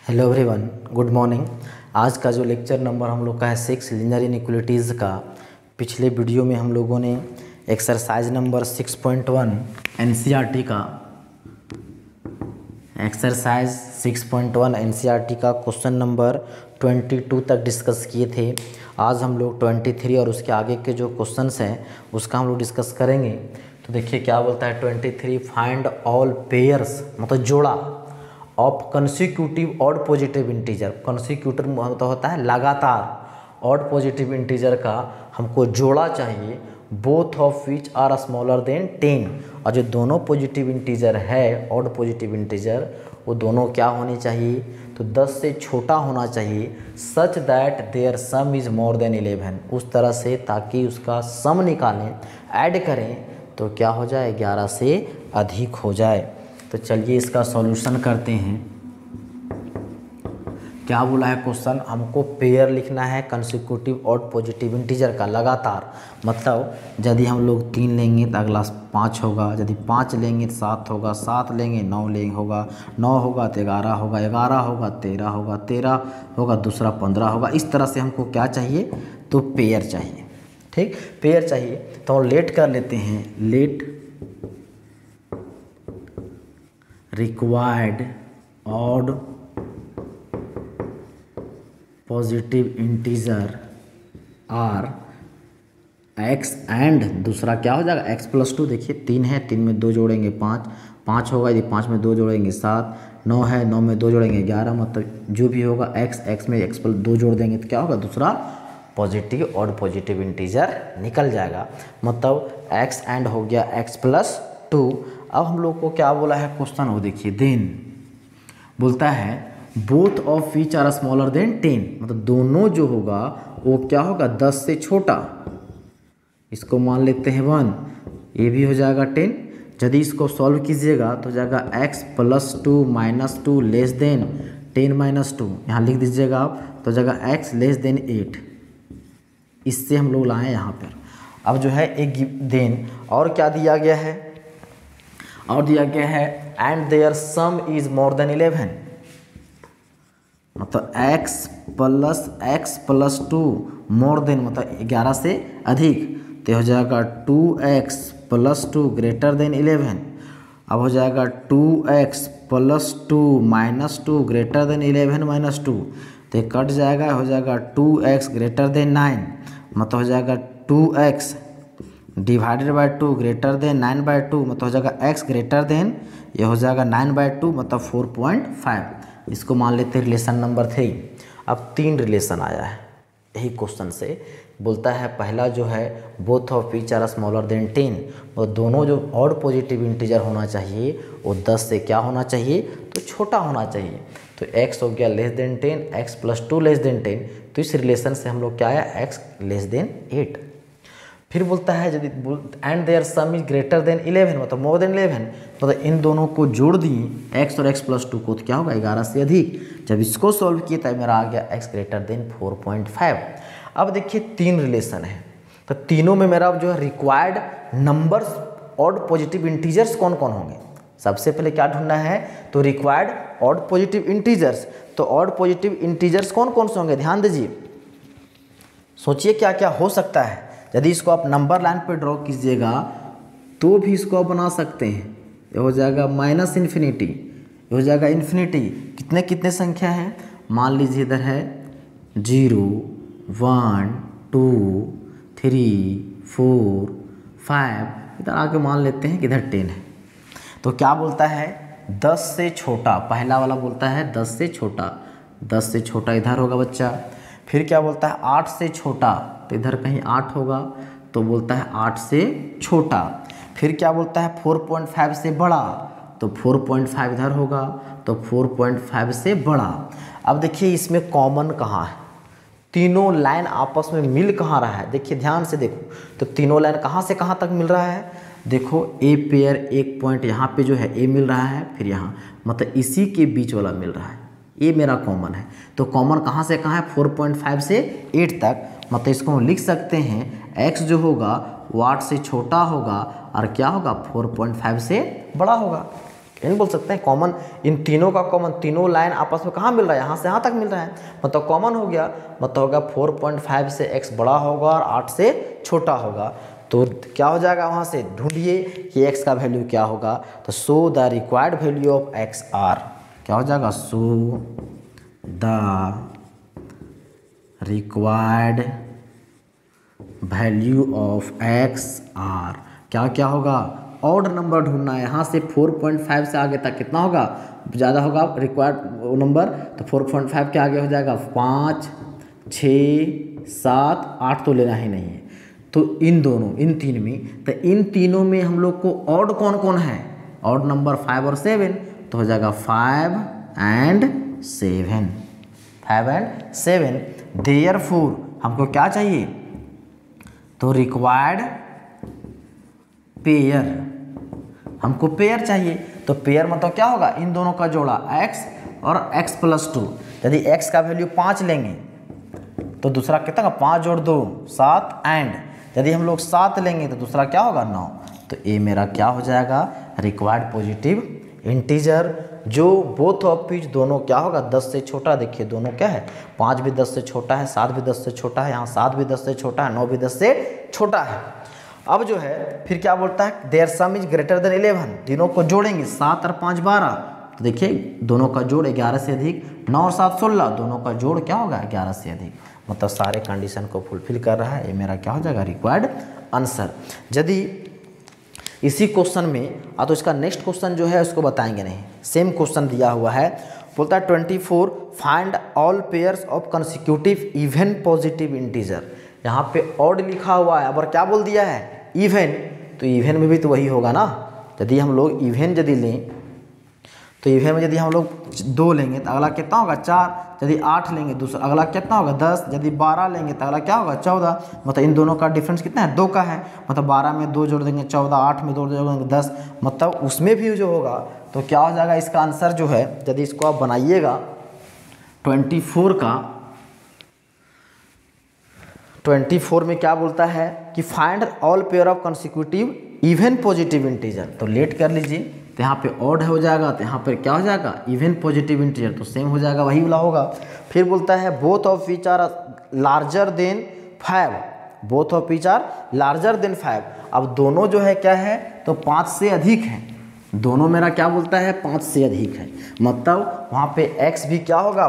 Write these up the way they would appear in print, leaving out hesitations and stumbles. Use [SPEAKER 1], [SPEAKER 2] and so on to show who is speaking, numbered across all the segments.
[SPEAKER 1] Hello everyone, good morning. आज का जो लेक्चर नंबर हम लोग का है 6 लीनियर इनइक्वालिटीज़ का। पिछले वीडियो में हम लोगों ने एक्सरसाइज नंबर 6.1 एनसीईआरटी का एक्सरसाइज 6.1 एनसीईआरटी का क्वेश्चन नंबर 22 तक डिस्कस किए थे। आज हम लोग 23 और उसके आगे के जो क्वेश्चंस हैं उसका हम लोग डिस्कस करेंगे। तो देखिए क्या बोलता है 23, फाइंड ऑल पेयर्स मतलब जोड़ा of consecutive odd positive integer. Consecutive मतलब होता है लगातार, ऑड पॉजिटिव इंटीजर का हमको जोड़ा चाहिए, both of which are smaller than 10। और जो दोनों पॉजिटिव इंटीजर है, ऑड पॉजिटिव इंटीजर, वो दोनों क्या होने चाहिए, तो 10 से छोटा होना चाहिए, such that their sum is more than 11। उस तरह से ताकि उसका सम निकालें, ऐड करें तो क्या हो जाए, 11 से अधिक हो जाए। तो चलिए इसका सॉल्यूशन करते हैं। क्या बोला है क्वेश्चन, हमको पेयर लिखना है कंसिक्यूटिव ऑड पॉजिटिव इंटीजर का लगातार। मतलब यदि हम लोग 3 लेंगे तो अगला 5 होगा, यदि 5 लेंगे तो 7 होगा, 7 लेंगे 9 लेंगे होगा, 9 होगा तो 11 होगा, 11 होगा 13 होगा, 13 होगा दूसरा 15 होगा। इस तरह से हमको क्या चाहिए, तो पेयर चाहिए। ठीक, पेयर चाहिए तो हम लेट कर लेते हैं, let required odd positive integer are x and दूसरा क्या हो जाएगा x+2। देखिए 3 है, 3 में 2 जोड़ेंगे 5, 5 होगा, यदि 5 में 2 जोड़ेंगे 7, 9 है, 9 में 2 जोड़ेंगे 11। मतलब जो भी होगा x में x+2 जोड़ देंगे तो क्या होगा, दूसरा पॉजिटिव ऑड पॉजिटिव इंटीजर निकल जाएगा। मतलब x एंड हो गया x+2। अब हम लोग को क्या बोला है क्वेश्चन, वो देखिए, देन बोलता है both of which are smaller than 10। मतलब दोनों जो होगा वो क्या होगा, 10 से छोटा। इसको मान लेते हैं 1, ये भी हो जाएगा 10। यदि इसको सॉल्व कीजिएगा तो हो जाएगा x+2 -2 लेस देन 10 - 2। यहाँ लिख दीजिएगा आप, तो हो जाएगा x लेस देन 8। इससे हम लोग लाएँ यहाँ पर। अब जो है एक देन और क्या दिया गया है, और दिया गया है and their sum is more than 11। मतलब x+2 मोर देन मतलब 11 से अधिक, तो हो जाएगा 2x+2 ग्रेटर देन 11। अब हो जाएगा 2x+2 -2 ग्रेटर देन 11 - 2, तो कट जाएगा, हो जाएगा 2x ग्रेटर देन 9। मतलब हो जाएगा 2x divided by 2 greater then 9/2। मतलब हो जाएगा x ग्रेटर देन, ये हो जाएगा 9/2 मतलब 4.5। इसको मान लेते हैं रिलेशन नंबर 3। अब 3 रिलेशन आया है यही क्वेश्चन से। बोलता है पहला जो है both of which are smaller than 10। वो दोनों जो ऑड पॉजिटिव इंटीजर होना चाहिए वो 10 से क्या होना चाहिए, तो छोटा होना चाहिए। तो x हो गया less than 10, x+2 less than 10। तो इस रिलेशन से हम लोग क्या आया, x लेस देन 8। फिर बोलता है यदि and their sum is greater than 11 मतलब मोर देन 11। मतलब इन दोनों को जोड़ दिए x और x+2 को, तो क्या होगा, 11 से अधिक। जब इसको सॉल्व किए तब मेरा आ गया x ग्रेटर देन 4.5। अब देखिए 3 रिलेशन है, तो तीनों में मेरा जो है required numbers odd positive integers कौन कौन होंगे। सबसे पहले क्या ढूंढना है, तो रिक्वायर्ड ऑड पॉजिटिव इंटीजर्स। तो ऑड पॉजिटिव इंटीजर्स कौन कौन से होंगे, ध्यान दीजिए, सोचिए क्या क्या हो सकता है। यदि इसको आप नंबर लाइन पे ड्रॉ कीजिएगा तो भी इसको आप बना सकते हैं। ये हो जाएगा -∞, ये हो जाएगा इन्फिनिटी। कितने कितने संख्या है, मान लीजिए इधर है 0, 1, 2, 3, 4, 5। इधर आके मान लेते हैं कि इधर 10 है। तो क्या बोलता है, 10 से छोटा, पहला वाला बोलता है 10 से छोटा, 10 से छोटा इधर होगा बच्चा। फिर क्या बोलता है 8 से छोटा, तो इधर कहीं 8 होगा, तो बोलता है 8 से छोटा। फिर क्या बोलता है 4.5 से बड़ा, तो 4.5 इधर होगा, तो 4.5 से बड़ा। अब देखिए इसमें कॉमन कहाँ है, तीनों लाइन आपस में मिल कहाँ रहा है, देखिए ध्यान से देखो। तो तीनों लाइन कहाँ से कहाँ तक मिल रहा है, देखो ए पेयर एक पॉइंट यहाँ पे जो है ए मिल रहा है, फिर यहाँ मतलब इसी के बीच वाला मिल रहा है, ये मेरा कॉमन है। तो कॉमन कहाँ से कहाँ है, 4.5 से 8 तक। मतलब इसको हम लिख सकते हैं x जो होगा वो 8 से छोटा होगा और क्या होगा, 4.5 से बड़ा होगा। इन बोल सकते हैं कॉमन, इन तीनों का कॉमन, तीनों लाइन आपस में कहाँ मिल रहा है, यहाँ से यहाँ तक मिल रहा है, मतलब कॉमन हो गया, मतलब होगा 4.5 से x बड़ा होगा और 8 से छोटा होगा। तो क्या हो जाएगा, वहाँ से ढूंढिए कि x का वैल्यू क्या होगा। तो so the required value of x are, क्या हो जाएगा, so the required value of x are, क्या क्या होगा, ऑड नंबर ढूंढना है। यहाँ से 4.5 से आगे तक कितना होगा, ज़्यादा होगा रिक्वायर्ड नंबर, तो 4.5 के आगे हो जाएगा 5, 6, 7, 8 तो लेना ही नहीं है। तो इन दोनों, इन तीन में, तो इन तीनों में हम लोग को ऑड कौन कौन है, ऑड नंबर 5 और 7, तो हो जाएगा 5 and 7, 5 and 7। देयरफॉर हमको क्या चाहिए, तो रिक्वायर्ड पेयर, हमको पेयर चाहिए। तो पेयर मतलब क्या होगा, इन दोनों का जोड़ा x और x + 2। यदि x का वैल्यू 5 लेंगे तो दूसरा कितना का 5 जोड़ 2 7, एंड यदि हम लोग 7 लेंगे तो दूसरा क्या होगा 9। तो ये मेरा क्या हो जाएगा, रिक्वायर्ड पॉजिटिव इंटीजर, जो बोथ ऑफ विच दोनों क्या होगा 10 से छोटा। देखिए दोनों क्या है, 5 भी 10 से छोटा है, 7 भी 10 से छोटा है, यहाँ 7 भी 10 से छोटा है, 9 भी 10 से छोटा है। अब जो है फिर क्या बोलता है, their sum is greater than 11, तीनों को जोड़ेंगे, 7 और 5 12, तो देखिए दोनों का जोड़ 11 से अधिक, 9 और 7 16, दोनों का जोड़ क्या होगा 11 से अधिक, मतलब सारे कंडीशन को फुलफिल कर रहा है। ये मेरा क्या हो जाएगा, रिक्वायर्ड आंसर। यदि इसी क्वेश्चन में तो इसका नेक्स्ट क्वेश्चन जो है उसको बताएंगे नहीं, सेम क्वेश्चन दिया हुआ है, बोलता है 24 find all pairs of consecutive even positive integer. यहाँ पे ऑड लिखा हुआ है, अब क्या बोल दिया है इवन, तो इवन में भी तो वही होगा ना। यदि हम लोग इवन यदि लें तो इवन में यदि हम लोग 2 लेंगे तो अगला कितना होगा 4, यदि 8 लेंगे दूसरा अगला कितना होगा 10, यदि 12 लेंगे तो अगला क्या होगा 14, मतलब इन दोनों का डिफरेंस कितना है 2 का है, मतलब 12 में 2 जोड़ देंगे 14, 8 में 2 जोड़ देंगे 10, मतलब उसमें भी जो होगा तो क्या हो जाएगा, इसका आंसर जो है यदि इसको आप बनाइएगा 24 में क्या बोलता है कि find all pair of consecutive even positive integer. तो लेट कर लीजिए, तो यहाँ पे ऑड हो जाएगा, तो यहाँ पर क्या हो जाएगा इवन पॉजिटिव इंटीजर, तो सेम हो जाएगा, वही वाला होगा। फिर बोलता है both of which are larger than 5, both of which are larger than 5। अब दोनों जो है क्या है, तो 5 से अधिक है, दोनों मेरा क्या बोलता है 5 से अधिक है, मतलब वहाँ पे x भी क्या होगा,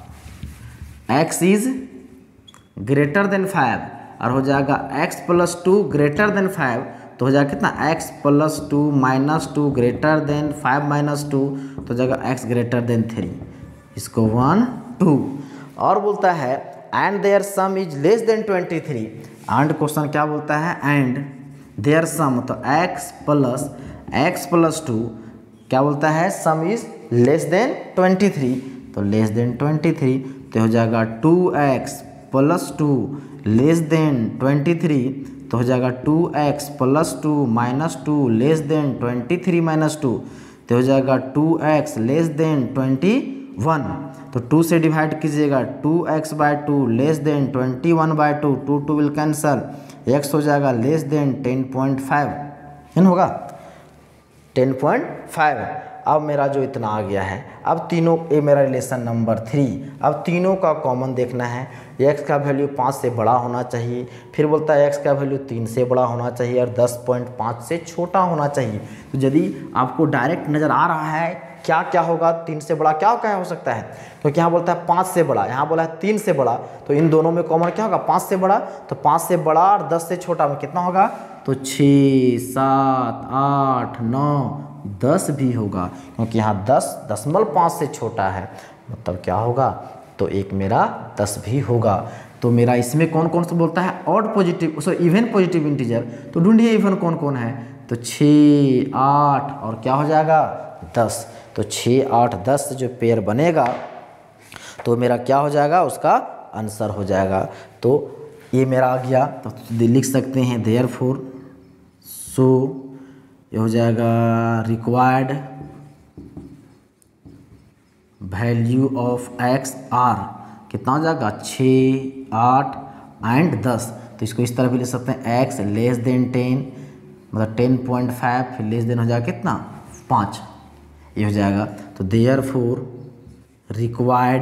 [SPEAKER 1] x इज ग्रेटर देन 5, और हो जाएगा x + 2 ग्रेटर देन 5, तो हो जाएगा कितना x + 2 - 2 ग्रेटर देन 5 - 2, तो हो जाएगा x ग्रेटर देन 3, इसको 1 2। और बोलता है and their sum is less than 23, and question क्या बोलता है, एंड देयर सम, तो x + 2 क्या बोलता है, सम इज लेस देन 23, तो लेस देन 23, तो हो जाएगा 2x + 2 लेस देन 23, तो हो जाएगा 2x + 2 - 2 लेस देन 23 - 2, तो हो जाएगा 2x लेस देन 21, तो 2 से डिवाइड कीजिएगा, 2x/2 less than 21/2, 2 2 will cancel, x हो जाएगा लेस देन 10.5, इन होगा 10.5। अब मेरा जो इतना आ गया है, अब तीनों, ये मेरा रिलेशन नंबर 3, अब तीनों का कॉमन देखना है, x का वैल्यू 5 से बड़ा होना चाहिए, फिर बोलता है x का वैल्यू 3 से बड़ा होना चाहिए और 10.5 से छोटा होना चाहिए। तो यदि आपको डायरेक्ट नज़र आ रहा है क्या क्या होगा, 3 से बड़ा क्या क्या हो सकता है, क्योंकि यहाँ बोलता है 5 से बड़ा, यहाँ बोला है 3 से बड़ा, तो इन दोनों में कॉमन क्या होगा 5 से बड़ा, तो 5 से बड़ा और 10 से छोटा में कितना होगा, तो 6 7 8 9 10 भी होगा, क्योंकि यहाँ 10.5 से छोटा है, मतलब क्या होगा, तो एक मेरा 10 भी होगा। तो मेरा इसमें कौन कौन सा बोलता है, odd positive, sorry even positive integer, तो ढूंढिए इवन कौन कौन है, तो 6 8 और क्या हो जाएगा 10, तो 6 8 10 जो पेयर बनेगा तो मेरा क्या हो जाएगा, उसका आंसर हो जाएगा। तो ये मेरा आ गया, तो लिख सकते हैं देयरफॉर, सो ये हो जाएगा required value of x r, कितना हो जाएगा 6 8 एंड 10, तो इसको इस तरह भी लिख सकते हैं x लेस देन 10, मतलब 10.5, फिर लेस देन हो जाएगा कितना 5, ये हो जाएगा। तो देयरफॉर रिक्वायर्ड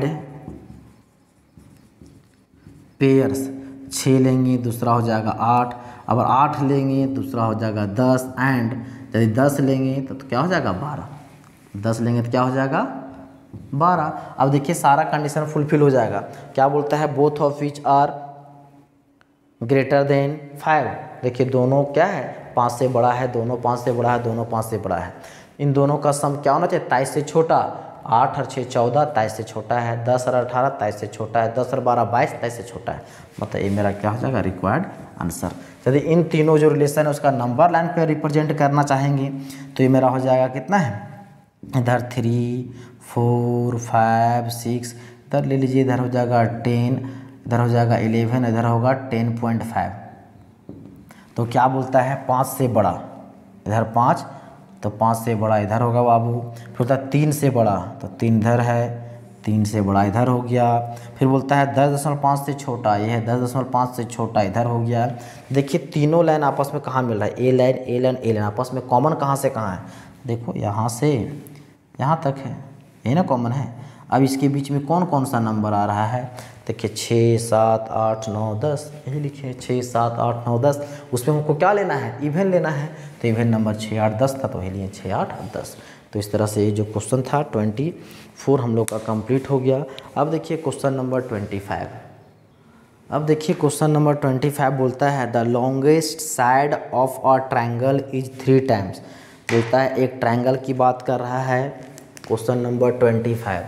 [SPEAKER 1] पेयर्स 6 लेंगे, दूसरा हो जाएगा 8, अगर 8 लेंगे दूसरा हो जाएगा 10, एंड यदि 10 लेंगे तो क्या हो जाएगा 12, 10 लेंगे तो क्या हो जाएगा 12। अब देखिए सारा कंडीशन फुलफिल हो जाएगा। क्या बोलता है, both of which are greater than 5। देखिए दोनों क्या है 5 से बड़ा है, दोनों 5 से बड़ा है, दोनों 5 से बड़ा है। इन दोनों का सम क्या होना चाहिए, 23 से छोटा, 8 और 6 14, 23 से छोटा है, 10 और 18 23 से छोटा है, 10 और 12 22 23 से छोटा है। मतलब ये मेरा क्या हो जाएगा रिक्वायर्ड आंसर। यदि इन तीनों जो रिलेशन है उसका नंबर लाइन पे रिप्रेजेंट करना चाहेंगे तो ये मेरा हो जाएगा कितना है, इधर 3 4 5 6, इधर ले लीजिए, इधर हो जाएगा 10, इधर हो जाएगा 11, इधर होगा 10.5। तो क्या बोलता है 5 से बड़ा, इधर 5, तो 5 से बड़ा इधर होगा बाबू। फिर बोलता है 3 से बड़ा, तो 3 इधर है, 3 से बड़ा इधर हो गया। फिर बोलता है 10.5 से छोटा, ये है 10.5 से छोटा इधर हो गया। देखिए तीनों लाइन आपस में कहाँ मिल रहा है, a line a line a line, आपस में कॉमन कहाँ से कहाँ है, देखो यहाँ से यहाँ तक है, ये ना कॉमन है। अब इसके बीच में कौन कौन सा नंबर आ रहा है, देखिए 6 7 8 9 10, यही लिखिए 6 7 8 9 10। उसमें हमको क्या लेना है, इवन लेना है, तो इवन नंबर 6 8 10 था, तो वही लिए 6 8 और 10। तो इस तरह से ये जो क्वेश्चन था 24 हम लोग का कंप्लीट हो गया। अब देखिए क्वेश्चन नंबर 25। अब देखिए क्वेश्चन नंबर 25 बोलता है the longest side of a triangle is 3 times. बोलता है एक ट्रायंगल की बात कर रहा है। क्वेश्चन नंबर 25,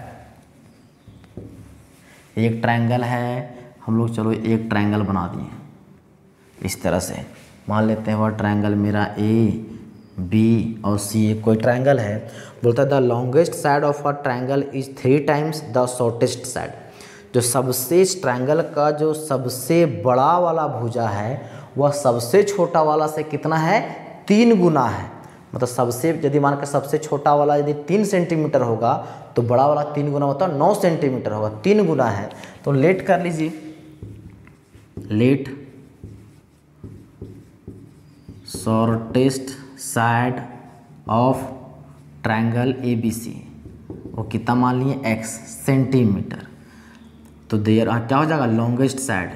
[SPEAKER 1] एक ट्रायंगल है, हम लोग चलो एक ट्रायंगल बना दिए इस तरह से। मान लेते हैं वह ट्रायंगल मेरा ए बी और सी एक कोई ट्रायंगल है। बोलता है the longest side of a triangle is 3 times the shortest side. जो सबसे इस ट्रायंगल का जो सबसे बड़ा वाला भुजा है वह सबसे छोटा वाला से कितना है, 3 गुना है। मतलब सबसे यदि मान के सबसे छोटा वाला यदि 3 सेंटीमीटर होगा तो बड़ा वाला 3 गुना मतलब 9 सेंटीमीटर होगा, 3 गुना है। तो लेट कर लीजिए, let shortest side of triangle A B C, वो कितना मान लिए x सेंटीमीटर। तो देयर क्या हो जाएगा लॉन्गेस्ट साइड,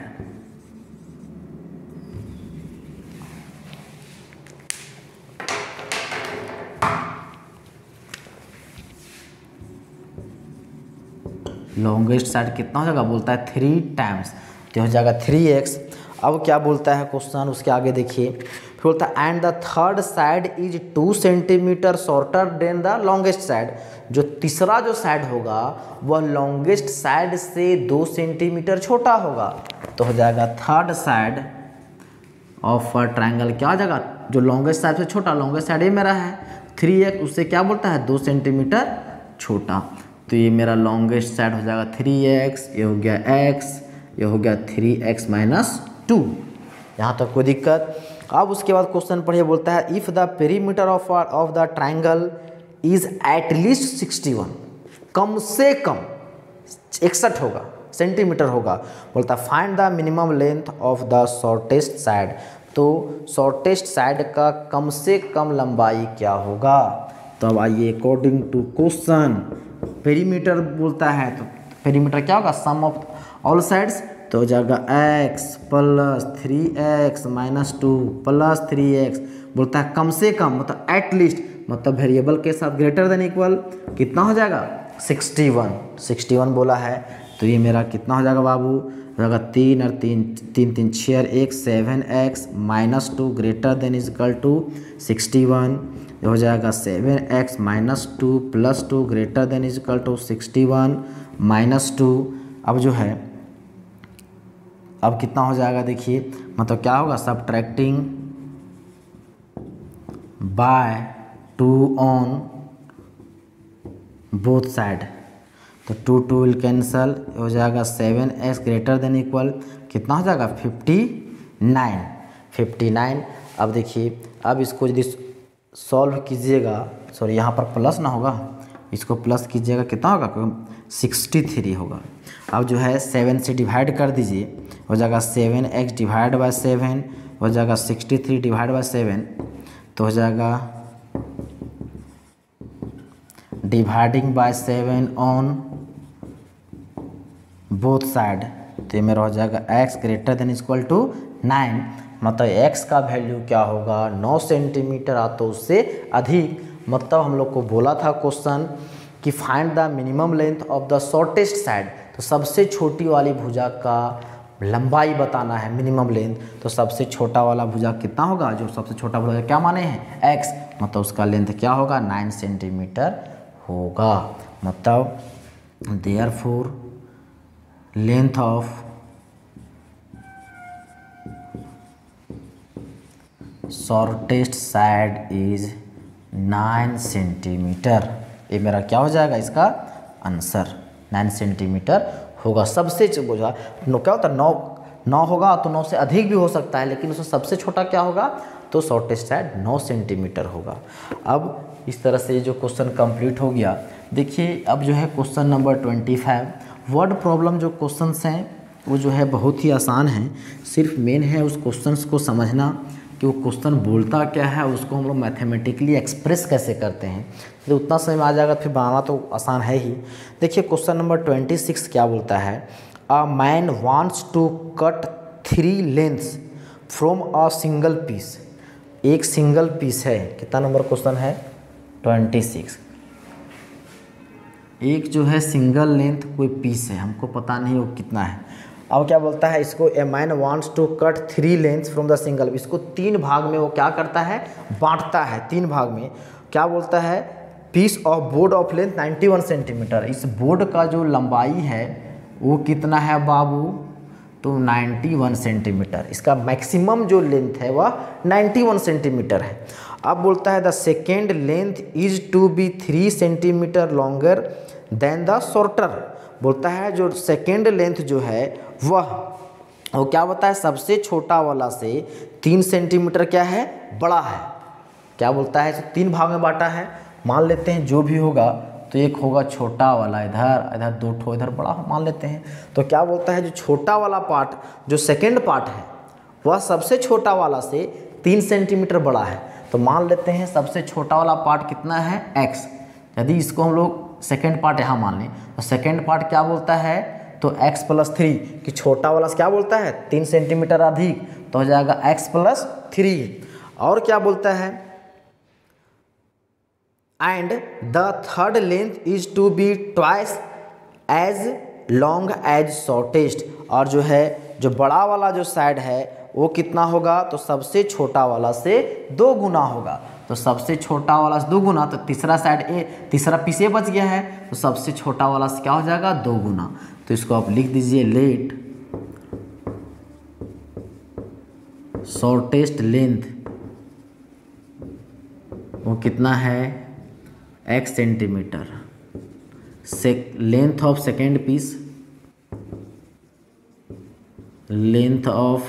[SPEAKER 1] लॉन्गेस्ट साइड कितना हो जाएगा, बोलता है 3 टाइम्स, तो हो जाएगा 3x। अब क्या बोलता है क्वेश्चन, उसके आगे देखिए, फिर बोलता है and the third side is 2 centimetre shorter than the longest side. जो तीसरा जो साइड होगा वह लॉन्गेस्ट साइड से 2 सेंटीमीटर छोटा होगा। तो हो जाएगा third side of a triangle क्या हो जाएगा, जो लॉन्गेस्ट साइड से छोटा, लॉन्गेस्ट साइड ये मेरा है 3x, उससे क्या बोलता है 2 सेंटीमीटर छोटा। तो ये मेरा लॉन्गेस्ट साइड हो जाएगा 3x, ये हो गया x, ये हो गया 3x माइनस 2। यहाँ तक कोई दिक्कत। अब उसके बाद क्वेश्चन पढ़िए, बोलता है if the perimeter of the triangle is at least 61, कम से कम 61 होगा सेंटीमीटर होगा। बोलता है find the minimum length of the shortest side. तो शॉर्टेस्ट साइड का कम से कम लंबाई क्या होगा। तो अब आइए अकॉर्डिंग टू क्वेश्चन, पेरीमीटर बोलता है तो पेरीमीटर क्या होगा, सम ऑफ ऑल साइड्स। तो हो जाएगा x plus 3x minus 2 plus 3x। बोलता है कम से कम मतलब एट लीस्ट, मतलब वेरिएबल के साथ ग्रेटर देन इक्वल कितना हो जाएगा 61 बोला है। तो ये मेरा कितना हो जाएगा बाबू, हो जाएगा 3 और 3 3 3 6 और 1 7x minus 2 greater than is equal to 61। ये हो जाएगा 7x minus 2 plus 2 greater than is equal to 61 minus 2। अब जो है अब कितना हो जाएगा देखिए, मतलब क्या होगा subtracting by 2 on both side. तो 2 2 विल कैंसल, हो जाएगा 7x ग्रेटर देन इक्वल कितना हो जाएगा 59। अब देखिए, अब इसको यदि सॉल्व कीजिएगा, सॉरी यहाँ पर प्लस ना होगा, इसको प्लस कीजिएगा कितना होगा 63 होगा। अब जो है 7 से डिवाइड कर दीजिए, हो जाएगा 7x डिवाइड बाय 7, हो जाएगा 63 डिवाइड बाय 7, तो हो जाएगा dividing by 7 on both side, तो ये मेरा हो जाएगा x greater than equal to 9, मतलब x का वैल्यू क्या होगा 9 सेंटीमीटर आ तो उससे अधिक। मतलब हम लोग को बोला था क्वेश्चन कि find the minimum length of the shortest side, तो सबसे छोटी वाली भुजा का लंबाई बताना है मिनिमम लेंथ, तो सबसे छोटा वाला भुजा कितना होगा, जो सबसे छोटा भुजा क्या माने हैं x, मतलब उसका लेंथ क्या होगा 9 सेंटीमीटर होगा। मतलब therefore length of shortest side is 9 centimetre, ये मेरा क्या हो जाएगा इसका आंसर 9 सेंटीमीटर होगा। सबसे बोझा क्या होता है 9 होगा तो 9 से अधिक भी हो सकता है, लेकिन उसमें सबसे छोटा क्या होगा तो शॉर्टेस्ट साइड 9 सेंटीमीटर होगा। अब इस तरह से जो क्वेश्चन कंप्लीट हो गया। देखिए अब जो है क्वेश्चन नंबर 25 वर्ड प्रॉब्लम जो क्वेश्चंस हैं वो जो है बहुत ही आसान है, सिर्फ मेन है उस क्वेश्चंस को समझना कि वो क्वेश्चन बोलता क्या है, उसको हम लोग मैथमेटिकली एक्सप्रेस कैसे करते हैं, तो उतना समय में आ जाएगा, फिर बनाना तो आसान है ही। देखिए क्वेश्चन नंबर 26 क्या बोलता है, a man wants to cut 3 lengths from a single piece, एक सिंगल पीस है, कितना नंबर क्वेश्चन है 26, एक जो है सिंगल लेंथ कोई पीस है, हमको पता नहीं वो कितना है। अब क्या बोलता है इसको, a man wants to cut 3 lengths from the single, इसको 3 भाग में वो क्या करता है बांटता है, 3 भाग में। क्या बोलता है piece of board of length 91 centimetre, इस बोर्ड का जो लंबाई है वो कितना है बाबू, तो 91 सेंटीमीटर, इसका मैक्सिमम जो लेंथ है वह 91 सेंटीमीटर है। अब बोलता है the second length is to be 3 centimetre longer than the shorter, बोलता है जो सेकेंड लेंथ जो है वह वो क्या बताया है सबसे छोटा वाला से 3 सेंटीमीटर क्या है बड़ा है। क्या बोलता है तो 3 भाग में बांटा है, मान लेते हैं जो भी होगा, तो एक होगा छोटा वाला इधर, इधर 2 ठो इधर बड़ा मान लेते हैं। तो क्या बोलता है जो छोटा वाला पार्ट जो सेकेंड पार्ट है वह सबसे छोटा वाला से 3 सेंटीमीटर बड़ा है, तो मान लेते हैं सबसे छोटा वाला पार्ट कितना है x, यदि इसको हम लोग सेकेंड पार्ट यहाँ मान लें तो सेकेंड पार्ट क्या बोलता है तो x + 3, कि छोटा वाला क्या बोलता है 3 सेंटीमीटर अधिक, तो हो जाएगा x + 3। और क्या बोलता है and the third length is to be twice as long as shortest, और जो है जो बड़ा वाला जो साइड है वो कितना होगा तो सबसे छोटा वाला से 2 गुना होगा, तो सबसे छोटा वाला से 2 गुना, तो तीसरा साइड तीसरा पीस ए बच गया है, तो सबसे छोटा वाला से क्या हो जाएगा 2 गुना। तो इसको आप लिख दीजिए लेट शॉर्टेस्ट लेंथ वो कितना है x centimetre, length of second piece, length of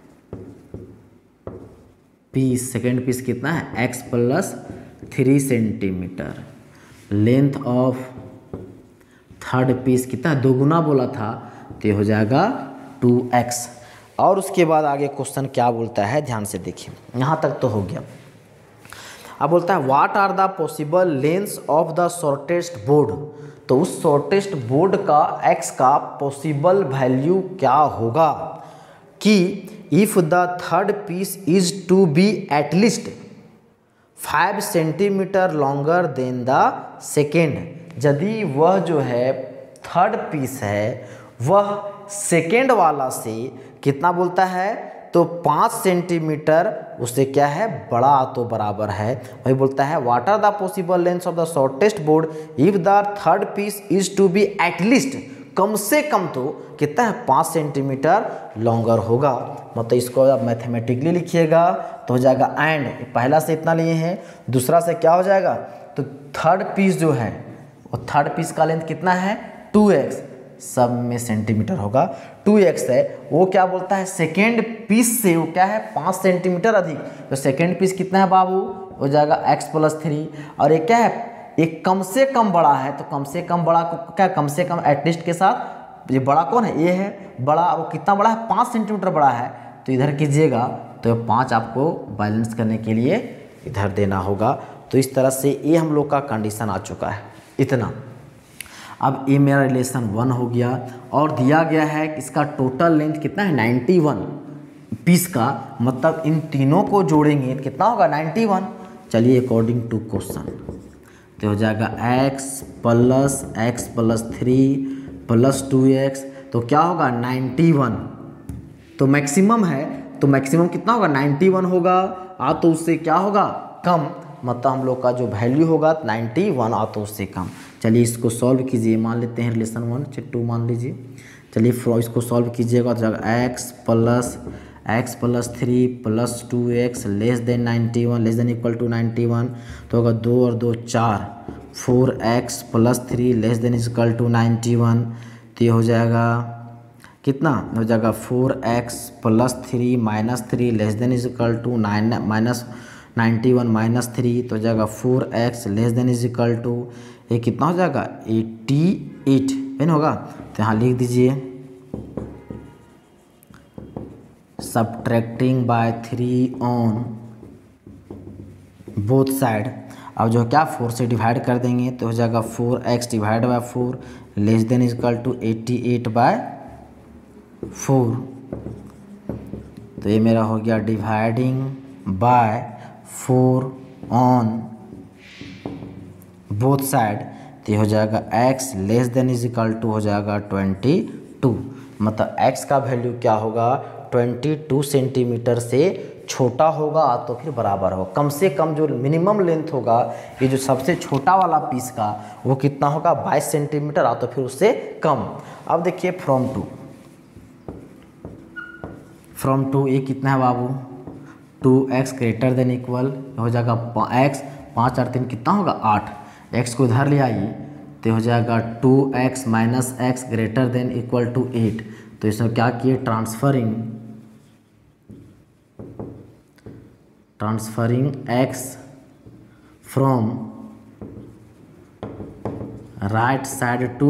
[SPEAKER 1] piece second piece कितना है x + 3 centimetre, length of third piece कितना 2 गुना बोला था, तो ये हो जाएगा 2x। और उसके बाद आगे क्वेश्चन क्या बोलता है ध्यान से देखिए, यहाँ तक तो हो गया। अब बोलता है what are the possible lengths of the shortest board, तो उस शॉर्टेस्ट बोर्ड का x का पॉसिबल वैल्यू क्या होगा, कि if the third piece is to be at least 5 centimetre longer than the second, यदि वह जो है थर्ड पीस है वह सेकेंड वाला से कितना बोलता है तो 5 सेंटीमीटर उससे क्या है बड़ा तो बराबर है, वही बोलता है what are the possible lengths of the shortest board if the third piece is to be at least, कम से कम तो कितना है 5 सेंटीमीटर लॉन्गर होगा। मतलब इसको आप मैथमेटिकली लिखिएगा तो हो जाएगा एंड पहला से इतना लिए हैं, दूसरा से क्या हो जाएगा तो थर्ड पीस जो है और थर्ड पीस का लेंथ कितना है 2x, सब में सेंटीमीटर होगा 2x है, वो क्या बोलता है सेकेंड पीस से वो क्या है 5 सेंटीमीटर अधिक, तो सेकेंड पीस कितना है बाबू हो जाएगा x + 3, और ये क्या है एक कम से कम बड़ा है, तो कम से कम बड़ा को क्या कम से कम एटलीस्ट के साथ ये बड़ा कौन है ये है बड़ा, वो कितना बड़ा है 5 सेंटीमीटर बड़ा है, तो इधर कीजिएगा तो 5 आपको बैलेंस करने के लिए इधर देना होगा। तो इस तरह से ये हम लोग का कंडीशन आ चुका है। इतना। अब ये मेरा रिलेशन 1 हो गया और दिया गया है कि इसका टोटल लेंथ कितना है 91 पीस का, मतलब इन तीनों को जोड़ेंगे कितना होगा 91। चलिए अकॉर्डिंग टू क्वेश्चन तो हो जाएगा x प्लस 3 प्लस 2x तो क्या होगा 91। तो मैक्सिमम है तो मैक्सिमम कितना होगा 91 होगा, तो उससे क्या होगा कम, मतलब हम लोग का जो वैल्यू होगा 91 तो उससे कम। चलिए इसको सॉल्व कीजिए, मान लेते हैं रिलेशन 1 2 मान लीजिए। चलिए इसको सॉल्व कीजिएगा तो जाएगा x प्लस 3 प्लस 2x less than 91 less than equal to 91 तो होगा 2 और 2 4 4x plus 3 less than equal to 91 तो ये हो जाएगा कितना हो जाएगा 4x plus 3 minus 3 less than equal to minus 91 minus 3 तो हो जाएगा 4x less than equal to ये कितना हो जाएगा 88 है ना होगा। तो यहाँ लिख दीजिए subtracting by 3 on both side. अब जो क्या 4 से डिवाइड कर देंगे तो हो जाएगा 4x divide by 4 less than equal to 88 by 4। तो ये मेरा हो गया dividing by 4 on both side तो ये हो जाएगा x less than equal to हो जाएगा 22, मतलब x का वैल्यू क्या होगा 22 सेंटीमीटर से छोटा होगा तो फिर बराबर होगा। कम से कम जो मिनिमम लेंथ होगा ये जो सबसे छोटा वाला पीस का वो कितना होगा 22 सेंटीमीटर तो फिर उससे कम। अब देखिए फ्रॉम टू ये कितना है बाबू 2x ग्रेटर देन इक्वल हो जाएगा x 5 और 3 कितना होगा 8, x को इधर ले आइए तो हो जाएगा 2x minus x greater than equal to 8। तो इसमें क्या किए transferring x from right side to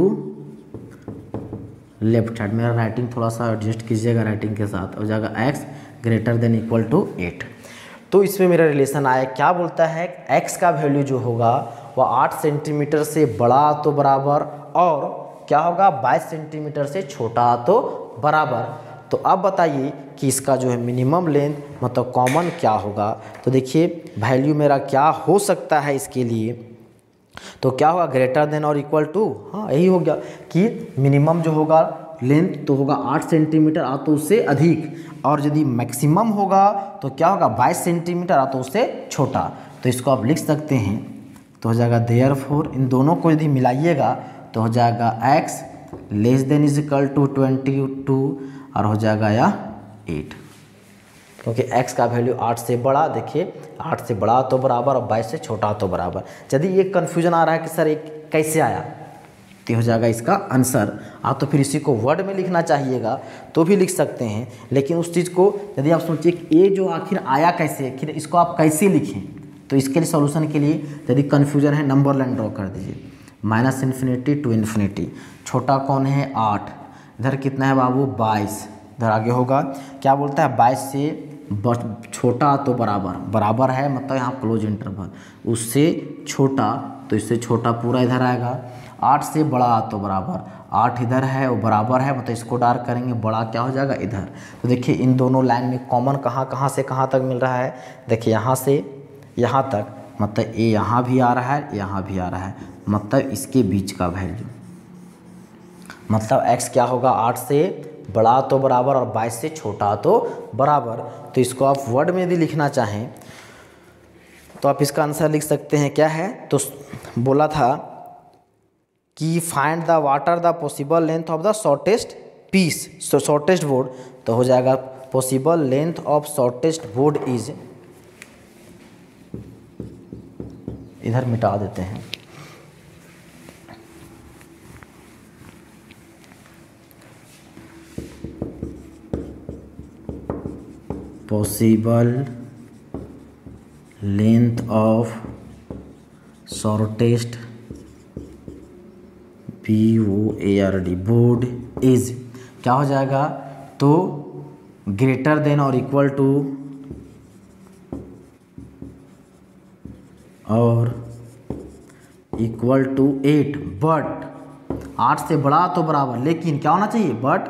[SPEAKER 1] left side. मेरा राइटिंग थोड़ा सा एडजस्ट कीजिएगा राइटिंग के साथ, हो जाएगा x greater than equal to 8। तो इसमें मेरा रिलेशन आया क्या बोलता है x का वैल्यू जो होगा वह 8 सेंटीमीटर से बड़ा तो बराबर और क्या होगा 22 सेंटीमीटर से छोटा तो बराबर। तो अब बताइए कि इसका जो है मिनिमम लेंथ मतलब कॉमन क्या होगा। तो देखिए वैल्यू मेरा क्या हो सकता है इसके लिए, तो क्या होगा ग्रेटर देन और इक्वल टू, हाँ यही हो गया कि मिनिमम जो होगा लेंथ तो होगा 8 सेंटीमीटर तो उससे अधिक, और यदि मैक्सिमम होगा तो क्या होगा 22 सेंटीमीटर तो उससे छोटा। तो इसको आप लिख सकते हैं तो हो जाएगा देयरफॉर इन दोनों को यदि मिलाइएगा तो हो जाएगा x less than is equal to 22 और हो जाएगा या 8, क्योंकि x का वैल्यू 8 से बड़ा, देखिए 8 से बड़ा तो बराबर और 22 से छोटा तो बराबर। यदि ये कन्फ्यूजन आ रहा है कि सर ये कैसे आया तो हो जाएगा इसका आंसर। आप तो फिर इसी को वर्ड में लिखना चाहिएगा तो भी लिख सकते हैं, लेकिन उस चीज़ को यदि आप सोचिए कि ये जो आखिर आया कैसे, आखिर इसको आप कैसे लिखें, तो इसके लिए सॉल्यूशन के लिए यदि कन्फ्यूजन है नंबर लाइन ड्रॉ कर दीजिए -∞ to ∞। छोटा कौन है 8, इधर कितना है बाबू 22, इधर आगे होगा क्या बोलता है 22 से छोटा तो बराबर है, मतलब यहाँ क्लोज इंटरवल, उससे छोटा तो इससे छोटा पूरा इधर आएगा, 8 से बड़ा तो बराबर, 8 इधर है वो बराबर है, मतलब इसको डार्क करेंगे बड़ा क्या हो जाएगा इधर। तो देखिए इन दोनों लाइन में कॉमन कहाँ से कहाँ तक मिल रहा है, देखिए यहाँ से यहाँ तक, मतलब ये यहाँ भी आ रहा है यहाँ भी आ रहा है, मतलब इसके बीच का वैल्यू, मतलब x क्या होगा 8 से बड़ा तो बराबर और 22 से छोटा तो बराबर। तो इसको आप वर्ड में यदि लिखना चाहें तो आप इसका आंसर लिख सकते हैं क्या है, तो बोला था कि find the water the possible length of the shortest piece, shortest board, तो हो जाएगा possible length of shortest board is, इधर मिटा देते हैं, possible length of shortest BOARD board is क्या हो जाएगा, तो ग्रेटर देन और equal to equal to 8, but 8 से बड़ा तो बराबर, लेकिन क्या होना चाहिए, बट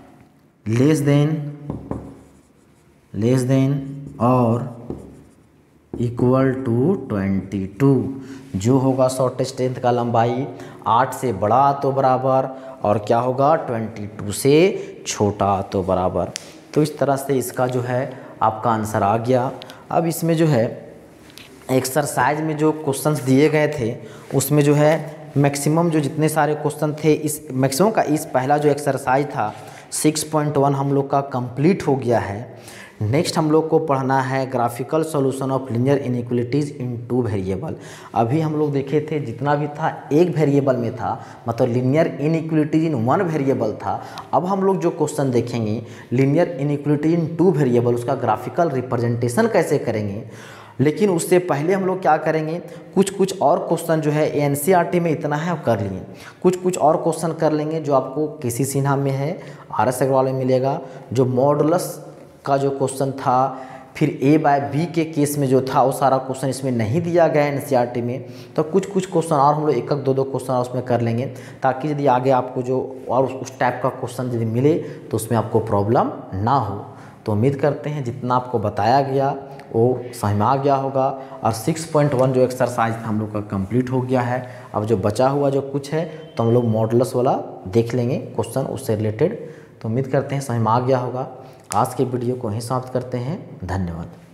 [SPEAKER 1] लेस देन और इक्वल टू 22। जो होगा शॉर्टेस्ट लेंथ का लंबाई 8 से बड़ा तो बराबर और क्या होगा 22 से छोटा तो बराबर। तो इस तरह से इसका जो है आपका आंसर आ गया। अब इसमें जो है एक्सरसाइज में जो क्वेश्चंस दिए गए थे उसमें जो है मैक्सिमम जो जितने सारे क्वेश्चन थे इस मैक्सिमम का इस पहला जो एक्सरसाइज था 6.1 हम लोग का कंप्लीट हो गया है। नेक्स्ट हम लोग को पढ़ना है graphical solution of linear inequalities in 2 variable. अभी हम लोग देखे थे जितना भी था एक वेरिएबल में था, मतलब लीनियर इनइक्वालिटीज इन 1 वेरिएबल था। अब हम लोग जो क्वेश्चन देखेंगे लीनियर इनइक्वालिटी इन 2 वेरिएबल, उसका ग्राफिकल रिप्रेजेंटेशन कैसे करेंगे। लेकिन उससे पहले हम लोग क्या करेंगे, कुछ और क्वेश्चन जो है एनसीईआरटी में इतना है कर लिए, कुछ और क्वेश्चन कर लेंगे जो आपको केसी सिन्हा में है, आरएस अग्रवाल में मिलेगा। जो मॉडुलस का जो क्वेश्चन था, फिर ए बाय बी के केस में जो था वो सारा क्वेश्चन इसमें नहीं दिया गया है एनसीईआरटी में। तो कुछ क्वेश्चन और हम लोग एक दो क्वेश्चन उसमें कर लेंगे, ताकि यदि आगे आपको जो और उस टाइप का क्वेश्चन यदि मिले तो उसमें आपको प्रॉब्लम ना हो। तो उम्मीद करते हैं जितना आपको बताया गया वो समझ में आ गया होगा। और 6.1 जो एक्सरसाइज हम लोग का कंप्लीट हो गया है। अब जो बचा हुआ जो कुछ है तो हम लोग मॉडुलस वाला देख लेंगे क्वेश्चन उससे रिलेटेड। तो उम्मीद करते हैं समझ में आ गया होगा। आज के वीडियो को यहीं समाप्त करते हैं। धन्यवाद।